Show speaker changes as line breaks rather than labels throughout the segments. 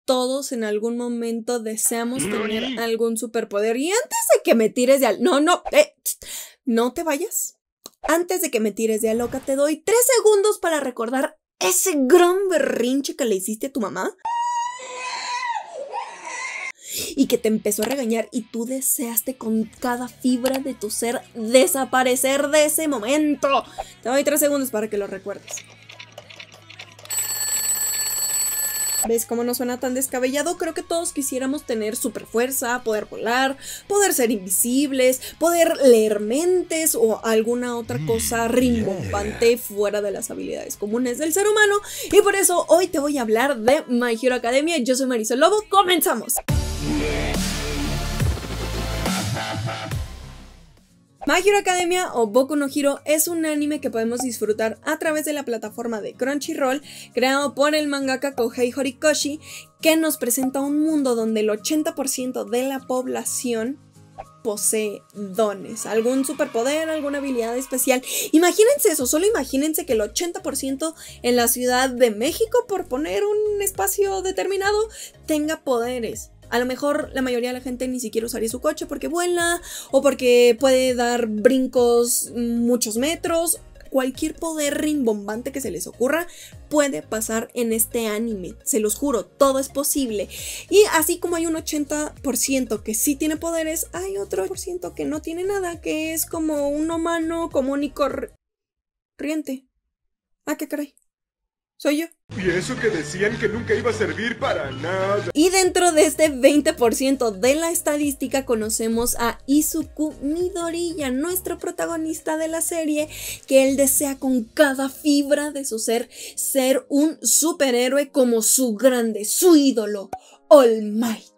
todos en algún momento deseamos tener algún superpoder. Y antes de que me tires de no te vayas. Antes de que me tires de a loca, te doy 3 segundos para recordar ese gran berrinche que le hiciste a tu mamá y que te empezó a regañar y tú deseaste con cada fibra de tu ser desaparecer de ese momento. Te doy 3 segundos para que lo recuerdes. ¿Ves cómo no suena tan descabellado? Creo que todos quisiéramos tener super fuerza, poder volar, poder ser invisibles, poder leer mentes o alguna otra cosa rimbombante fuera de las habilidades comunes del ser humano. Y por eso hoy te voy a hablar de My Hero Academia. Yo soy Marisol Lobo, ¡comenzamos! My Hero Academia o Boku no Hero es un anime que podemos disfrutar a través de la plataforma de Crunchyroll, creado por el mangaka Kohei Horikoshi, que nos presenta un mundo donde el 80% de la población posee dones, algún superpoder, alguna habilidad especial. Imagínense eso, solo imagínense que el 80% en la Ciudad de México, por poner un espacio determinado, tenga poderes. A lo mejor la mayoría de la gente ni siquiera usaría su coche porque vuela o porque puede dar brincos muchos metros. Cualquier poder rimbombante que se les ocurra puede pasar en este anime. Se los juro, todo es posible. Y así como hay un 80% que sí tiene poderes, hay otro % que no tiene nada, que es como un humano común y corriente. Ah, qué caray. Soy yo.
Y eso que decían que nunca iba a servir para nada.
Y dentro de este 20% de la estadística conocemos a Izuku Midoriya, nuestro protagonista de la serie, que él desea con cada fibra de su ser un superhéroe como su ídolo, All Might.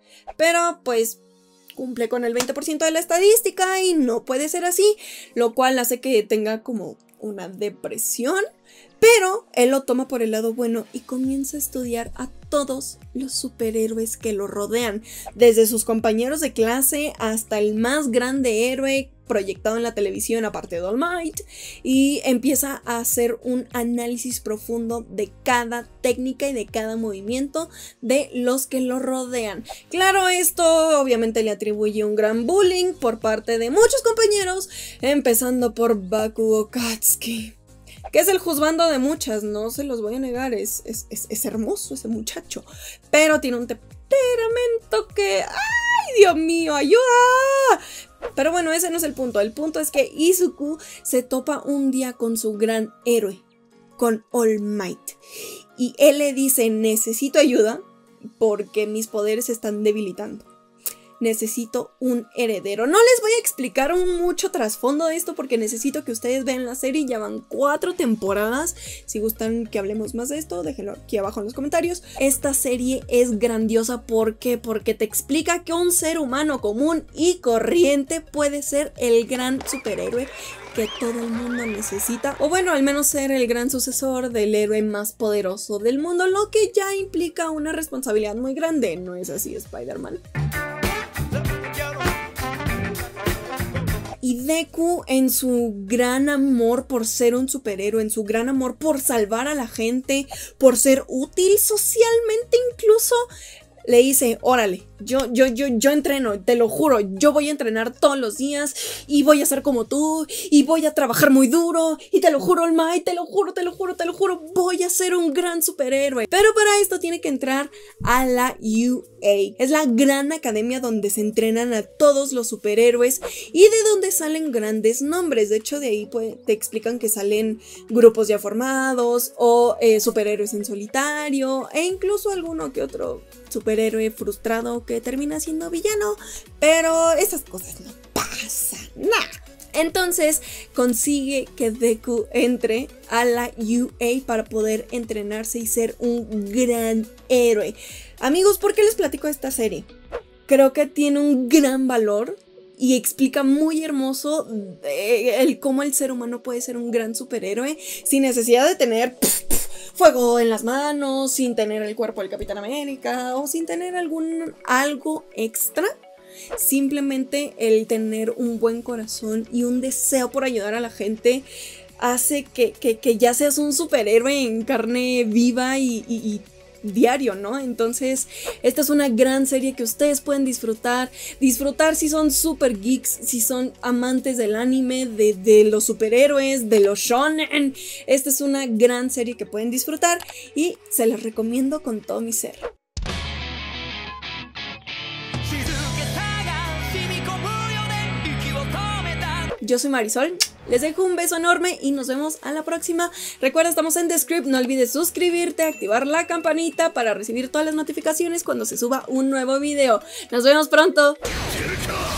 Pero pues cumple con el 20% de la estadística y no puede ser así, lo cual hace que tenga como una depresión. Pero él lo toma por el lado bueno y comienza a estudiar a todos los superhéroes que lo rodean, desde sus compañeros de clase hasta el más grande héroe proyectado en la televisión aparte de All Might, y empieza a hacer un análisis profundo de cada técnica y de cada movimiento de los que lo rodean. Claro, esto obviamente le atribuye un gran bullying por parte de muchos compañeros, empezando por Bakugo Katsuki, que es el juzgando de muchas, no se los voy a negar, es hermoso ese muchacho, pero tiene un temperamento que, ¡ay, Dios mío, ayuda! Pero bueno, ese no es el punto es que Izuku se topa un día con su gran héroe, con All Might, y él le dice: necesito ayuda porque mis poderes se están debilitando. Necesito un heredero. No les voy a explicar mucho trasfondo de esto porque necesito que ustedes vean la serie. Ya van 4 temporadas. Si gustan que hablemos más de esto, déjenlo aquí abajo en los comentarios. Esta serie es grandiosa. ¿Por qué? Porque te explica que un ser humano común y corriente puede ser el gran superhéroe que todo el mundo necesita, o bueno, al menos ser el gran sucesor del héroe más poderoso del mundo, lo que ya implica una responsabilidad muy grande. ¿No es así, Spider-Man? Y Deku, en su gran amor por ser un superhéroe, en su gran amor por salvar a la gente, por ser útil socialmente incluso, le dice: órale, yo entreno, te lo juro, yo voy a entrenar todos los días y voy a ser como tú y voy a trabajar muy duro y te lo juro, All Might, te lo juro, voy a ser un gran superhéroe. Pero para esto tiene que entrar a la UA. Es la gran academia donde se entrenan a todos los superhéroes y de donde salen grandes nombres. De hecho, de ahí te explican que salen grupos ya formados o superhéroes en solitario e incluso alguno que otro superhéroe frustrado que termina siendo villano, pero esas cosas no pasan, nada. Entonces consigue que Deku entre a la UA para poder entrenarse y ser un gran héroe. Amigos, ¿por qué les platico de esta serie? Creo que tiene un gran valor y explica muy hermoso cómo el ser humano puede ser un gran superhéroe sin necesidad de tener fuego en las manos, sin tener el cuerpo del Capitán América o sin tener algo extra. Simplemente el tener un buen corazón y un deseo por ayudar a la gente hace que ya seas un superhéroe en carne viva y diario, ¿no? Entonces, esta es una gran serie que ustedes pueden disfrutar si son super geeks, si son amantes del anime, de los superhéroes, de los shonen. Esta es una gran serie que pueden disfrutar y se las recomiendo con todo mi ser. Yo soy Marisol, les dejo un beso enorme y nos vemos a la próxima. Recuerda, estamos en The Script, no olvides suscribirte, activar la campanita para recibir todas las notificaciones cuando se suba un nuevo video. Nos vemos pronto.